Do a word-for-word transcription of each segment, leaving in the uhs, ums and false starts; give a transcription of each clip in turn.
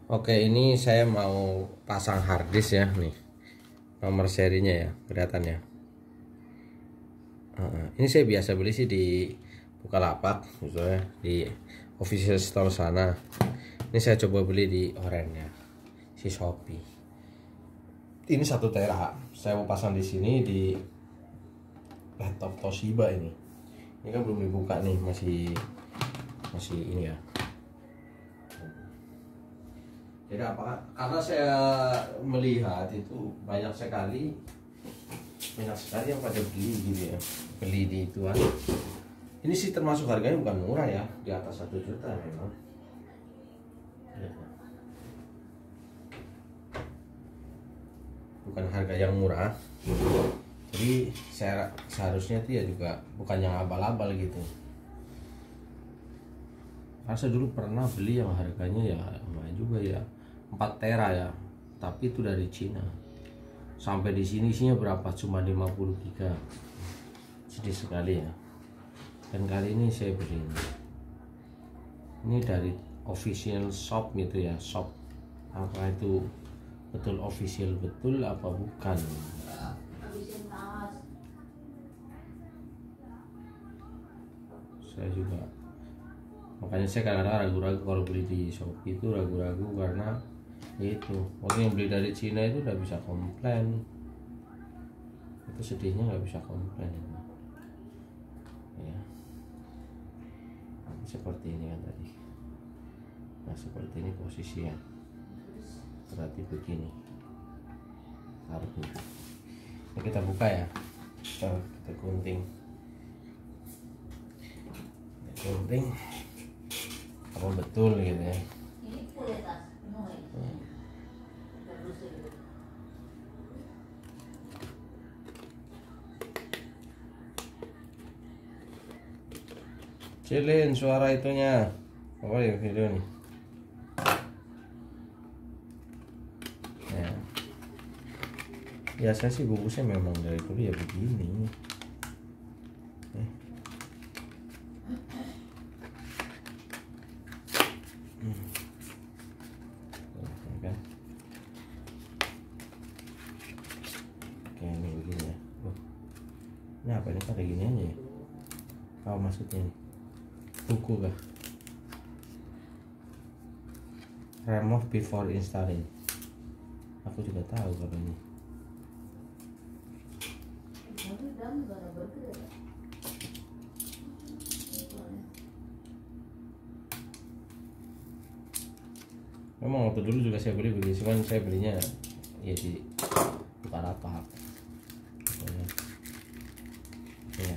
Oke, ini saya mau pasang harddisk ya nih. Nomor serinya ya, kelihatannya. Uh, ini saya biasa beli sih di Bukalapak, misalnya di official store sana. Ini saya coba beli di Orennya, si Shopee. Ini satu tera. Saya mau pasang di sini di laptop Toshiba ini. Ini kan belum dibuka nih, masih masih ini ya. Jadi apa? Karena saya melihat itu banyak sekali banyak sekali yang pada beli gitu ya, beli di ituan. Ini sih termasuk harganya bukan murah ya, di atas satu juta memang. Bukan harga yang murah. Jadi saya seharusnya itu ya juga bukan yang abal-abal gitu. Karena saya dulu pernah beli yang harganya ya lumayan juga ya, empat tera ya, tapi itu dari Cina. Sampai di sini isinya berapa? Cuma lima puluh giga. Sedih sekali ya. Dan kali ini saya beli ini. Ini dari official shop gitu ya, shop. Apa itu betul official betul apa bukan? Saya juga, makanya saya kadang-kadang ragu-ragu kalau beli di Shopee itu, ragu-ragu karena itu orang yang beli dari Cina itu udah bisa komplain. Itu sedihnya nggak bisa komplain ya. Seperti ini kan tadi. Nah seperti ini posisinya, berarti begini harusnya. Ini kita buka ya, kita, kita gunting kita gunting apa betul gitu ya. Cilin suara itunya apa ya video nih ya. Biasa sih bungkusnya memang dari dulu ya begini eh. hmm. Oke, oke ini begini ya. Oh. Ini apa ini pada gini aja ya? Apa maksudnya nih? Buku kah? Remove before installing. Aku juga tahu kalau ini. Memang waktu dulu juga saya beli begitu, cuman saya belinya ya di Bukalapak. Ya.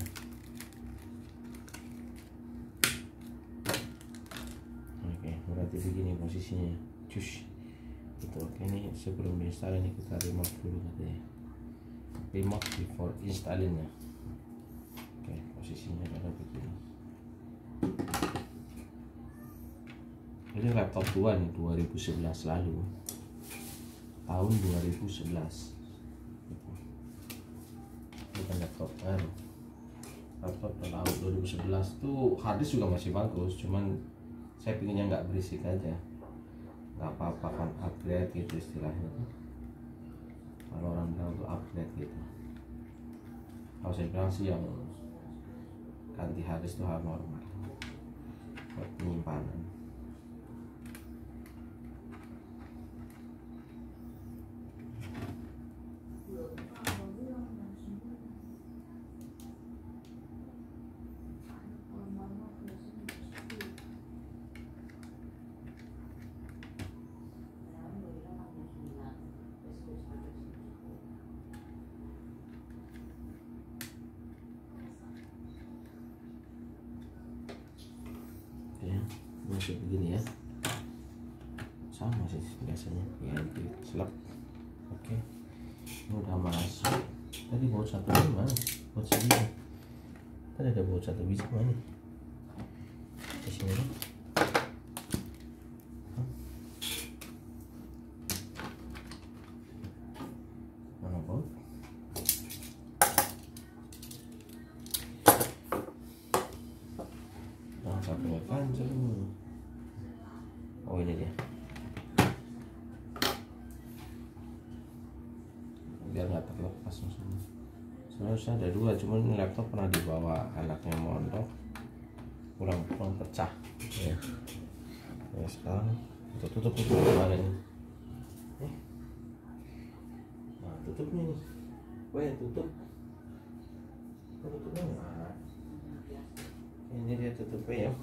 Oke, berarti begini posisinya. Cus. Itu oke, ini sebelum diinstal ini kita remove dulu katanya. Remove before installingnya. Oke, posisinya adalah begini. Ini laptop tua nih, dua ribu sebelas lalu. Tahun dua ribu sebelas. Bukan laptop baru. Laptop tahun dua ribu sebelas tuh harddisk juga masih bagus, cuman saya pinginnya nggak berisik aja, nggak apa-apa kan, upgrade gitu istilahnya. Kalau orang bilang tuh upgrade gitu. Kalau saya bilang sih yang ganti harddisk tuh hal normal buat penyimpanan. Masuk begini ya, sama sih biasanya ya, di selap. Oke, ini udah masuk. Tadi baut satu ini mana? Baut segini tadi ada baut satu biji mana? Di sini kan? Mana baut? Nah, satunya kan. Oh ini dia. biar nggak terlepas semua. Sebenarnya ada dua, cuman ini laptop pernah dibawa anaknya mondok, pulang-pulang pecah ya. Ya sekarang tutup tutup tutup gimana ini? Eh? Nah tutupnya nih, weh tutup, tutupnya nggak? Ini dia tutupnya ya.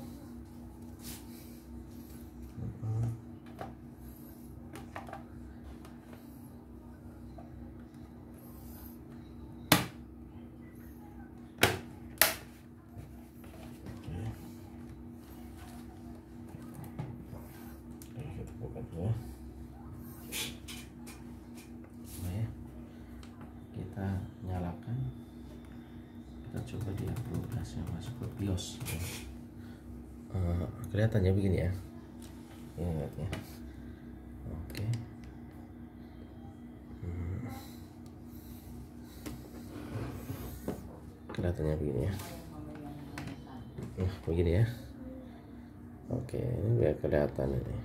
Ya. Nah, ya. Kita nyalakan, kita coba dia progresnya masuk ke BIOS ya. Uh, kelihatannya begini ya, ini lihat ya. Oke, hmm. Kelihatannya begini ya, nah begini ya. Oke, ini biar kelihatan ini.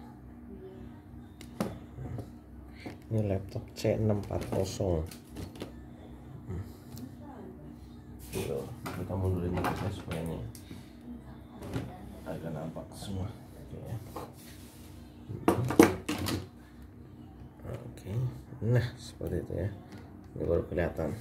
Ini laptop C enam empat nol. Hmm. Kita mundurin dikit ya supaya ini agak nampak semua. Oke ya. Oke, nah seperti itu ya. Ini baru kelihatan.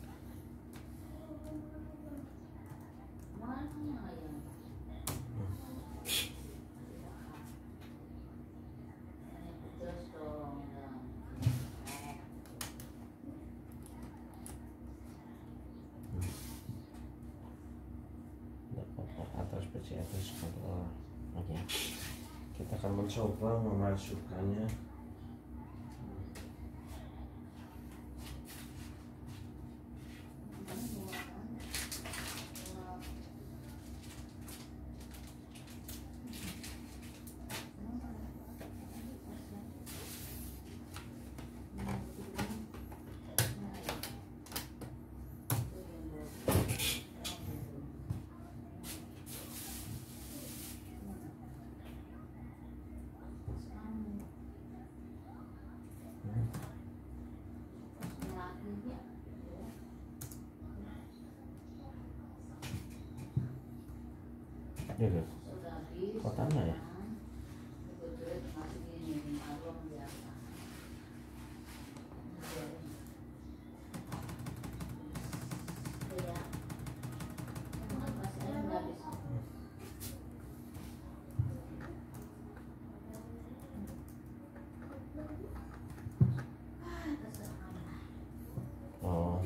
Atas P C atas kontrol. Oke, kita akan mencoba memasukkannya. Ya, kok tanah ya? Oh,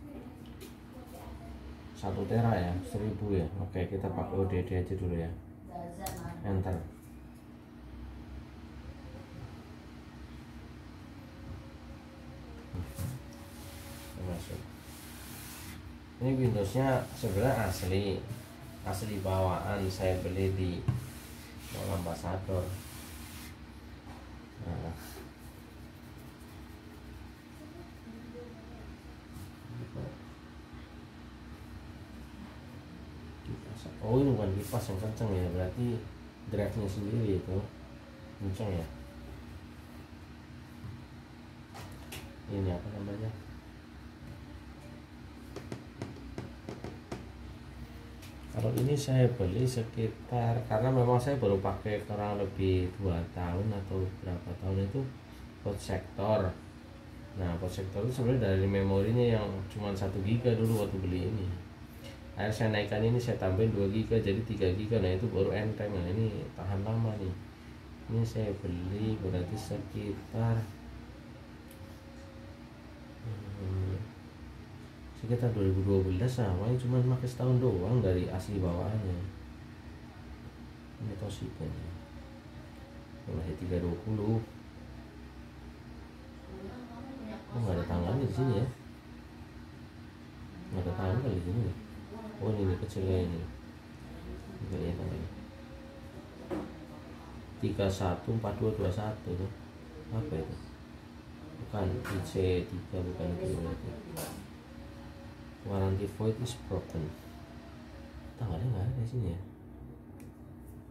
satu tera ya, seribu ya. Oke, kita pakai O D D aja dulu ya. Enter. Masuk. Ini Windowsnya sebenarnya asli, asli bawaan. Saya beli di Mall Ambassador. Nah. Oh ini bukan kipas yang kenceng ya, berarti drive-nya sendiri itu kenceng ya. Ini apa namanya? Kalau ini saya beli sekitar, karena memang saya baru pakai kurang lebih dua tahun atau berapa tahun itu hot sector. Nah hot sector itu sebenarnya dari memorinya yang cuma satu giga dulu waktu beli ini. Akhirnya saya naikkan ini, saya tambahin dua giga jadi tiga giga. Nah itu baru enteng. Nah ini tahan lama nih. Ini saya beli berarti sekitar hmm, sekitar dua ribu dua belas sama, cuma pakai setahun doang dari asli bawaannya. Ini Toshiba nih, masih tiga dua puluh. Oh nggak ada tangannya di sini ya, nggak ada tangan kali di sini. Oh ini kecilnya ini, nggak ada tangannya. Tiga satu empat dua dua satu tuh apa itu? Bukan I C tiga, bukan itu berarti. Warranty void is broken. Tanggalnya nggak ada di sini ya.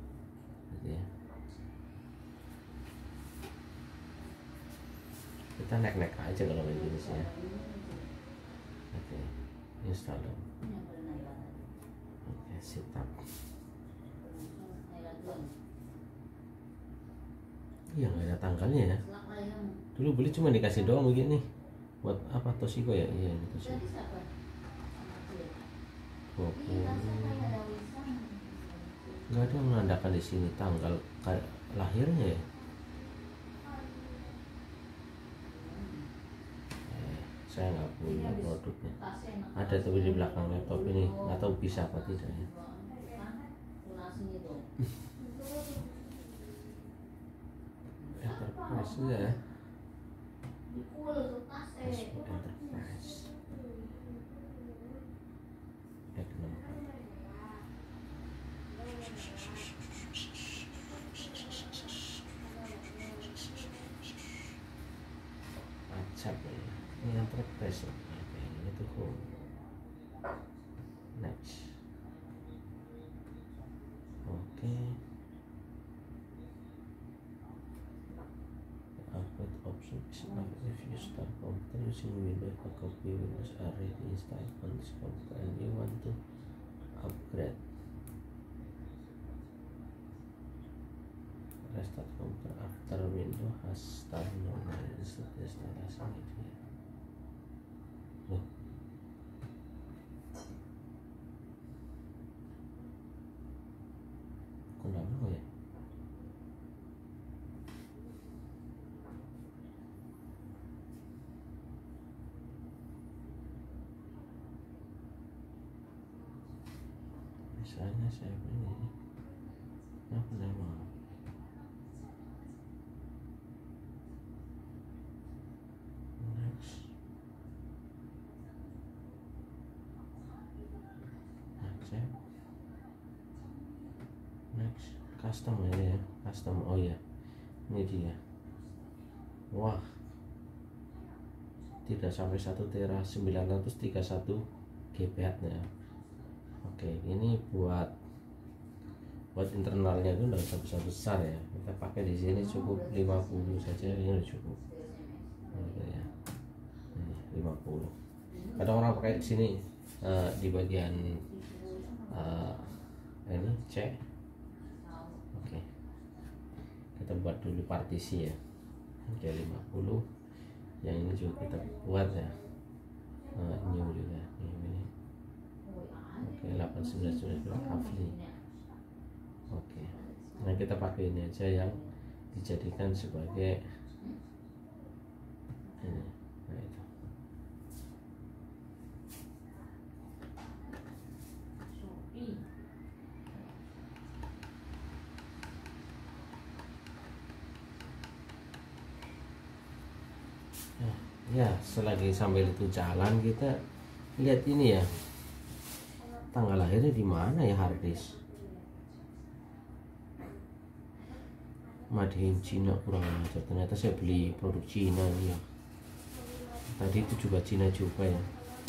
Gitu ya. Kita kita nek-nek aja kalau kayak gini sih ya. Oke, install dong. Oke, setup. Iya, nggak ada tanggalnya ya. Dulu beli cuma dikasih doang begini. Buat apa Toshiko ya? Iya, ini Toshiko. dua puluh. Nggak ada yang menandakan di sini tanggal lahirnya ya. Eh, saya nggak punya produknya. Ada tapi di belakang laptop ini, nggak tahu bisa apa tidak ya. Enterprise ya. Facebook Enterprise. Econom. Acap ya. Ini Enterprise. Oke, ini tuh home. Next. Oke. Upgrade option is not if you start computer using Windows or copy Windows already installed on this computer and you want to upgrade. Restart computer after Windows has started normally installation itu ya. Loh. Kenapa ya? Misalnya saya ini apa nama? Next. Next ya. Next. Custom ya, custom. Oh ya, ini dia. Wah, tidak sampai satu tera, sembilan ratus tiga puluh satu gigabyte nya. Oke, ini buat buat internalnya itu nggak usah besar besar ya. Kita pakai di sini cukup lima puluh saja, ini udah cukup. Gitu ya. Ini lima puluh. Kadang orang pakai di sini uh, di bagian uh, ini C. Oke. Kita buat dulu partisi ya. Oke, lima puluh. Yang ini juga kita buat ya. Uh, new juga ini. Oke, delapan sembilan sembilan Kafli. Oke. Nah, kita pakai ini aja yang dijadikan sebagai ini. Nah, itu. Nah, ya, selagi sambil itu jalan kita lihat ini ya. Tanggal lahirnya di mana ya harddisk? Made in Cina, kurang ajar. Ternyata saya beli produk Cina ya. Tadi itu juga Cina juga ya.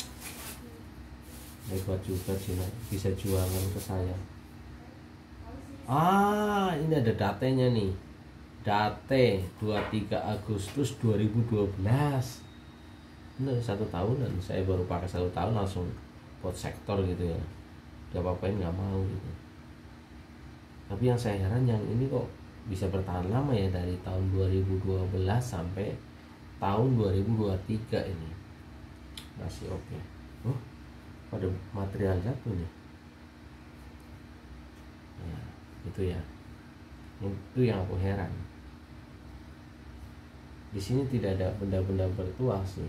Hebat juga Cina, bisa jualan ke saya. Ah, ini ada datanya nih. Date dua puluh tiga Agustus dua ribu dua belas. Ini satu tahunan. Saya baru pakai satu tahun langsung buat sektor gitu ya. Udah apa-apain nggak mau gitu. Tapi yang saya heran yang ini kok bisa bertahan lama ya, dari tahun dua ribu dua belas sampai tahun dua ribu dua puluh tiga ini masih oke. Okay. Oh, pada material jatuh nih ya, itu ya, itu yang aku heran. Di sini tidak ada benda-benda bertuah sih.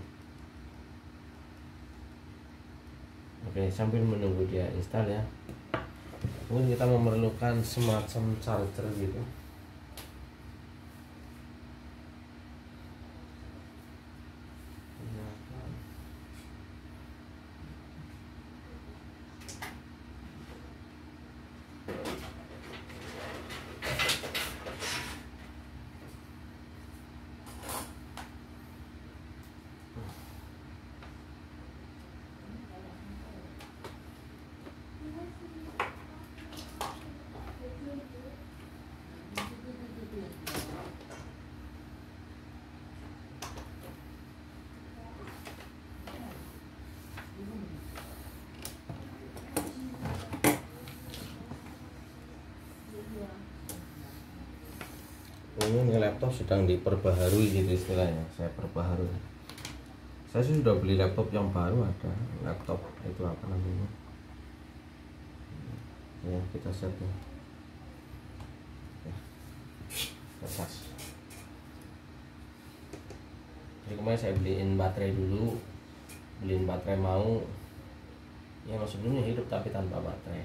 Oke, sambil menunggu dia install ya, mungkin kita memerlukan semacam charger gitu. ini, ini laptop sedang diperbaharui gitu istilahnya. Saya perbaharui. Saya sih sudah beli laptop yang baru, ada laptop itu apa namanya ya, kita set ya, ya kertas. Jadi kemarin saya beliin baterai dulu, beliin baterai mau yang sebelumnya hidup tapi tanpa baterai.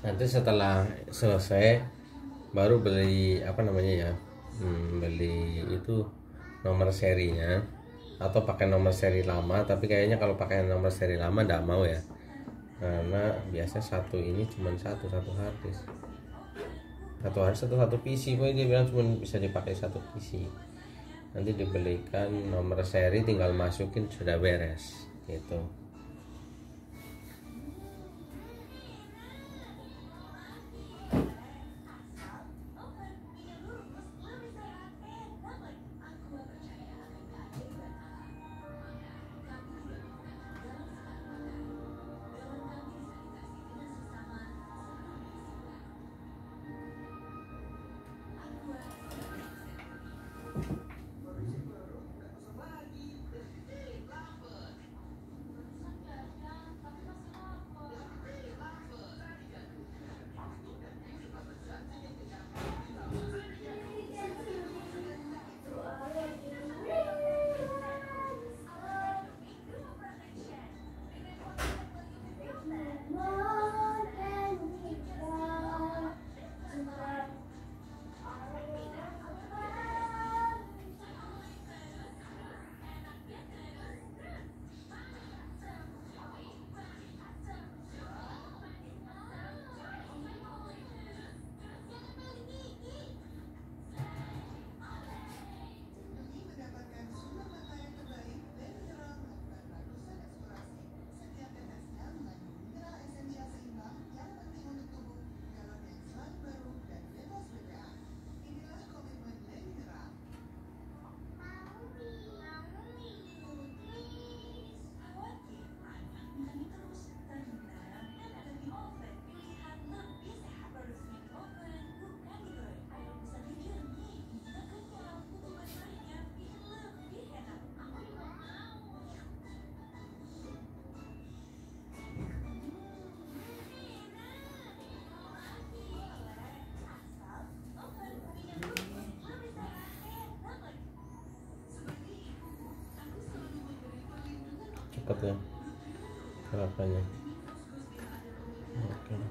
Nanti setelah selesai baru beli apa namanya ya, hmm, beli itu nomor serinya, atau pakai nomor seri lama. Tapi kayaknya kalau pakai nomor seri lama nggak mau ya, karena biasa satu ini cuma satu satu harddisk, satu harddisk satu satu P C. Pokoknya dia bilang cuma bisa dipakai satu P C. Nanti dibelikan nomor seri, tinggal masukin sudah beres gitu. Cepat ya gerakannya. Oke.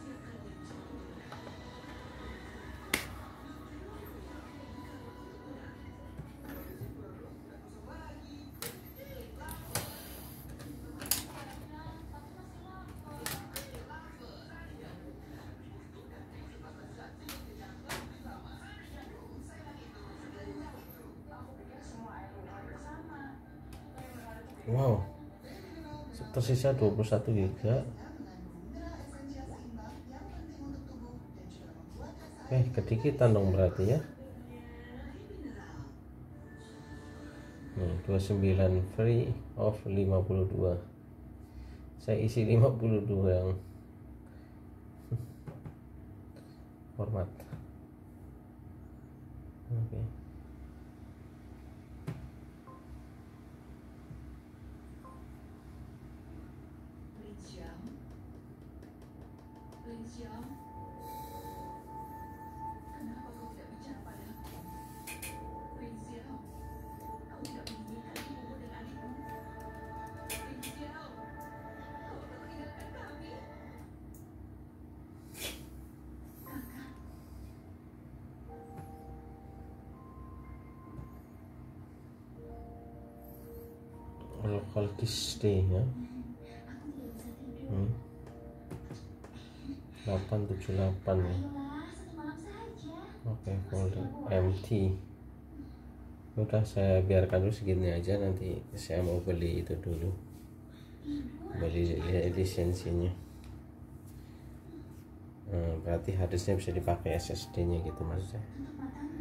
Wow, tersisa dua puluh satu giga. Eh, kedikitan dong berarti ya. Nih, dua puluh sembilan free of lima puluh dua. Saya isi lima puluh dua yang format. Oke. Okay. Local disk D ya, hmm. delapan tujuh delapan ya. Oke, folder empty. Udah, saya biarkan dulu segini aja. Nanti saya mau beli itu dulu, beli lisensinya. Hmm, berarti harddisknya bisa dipakai S S D nya gitu maksudnya.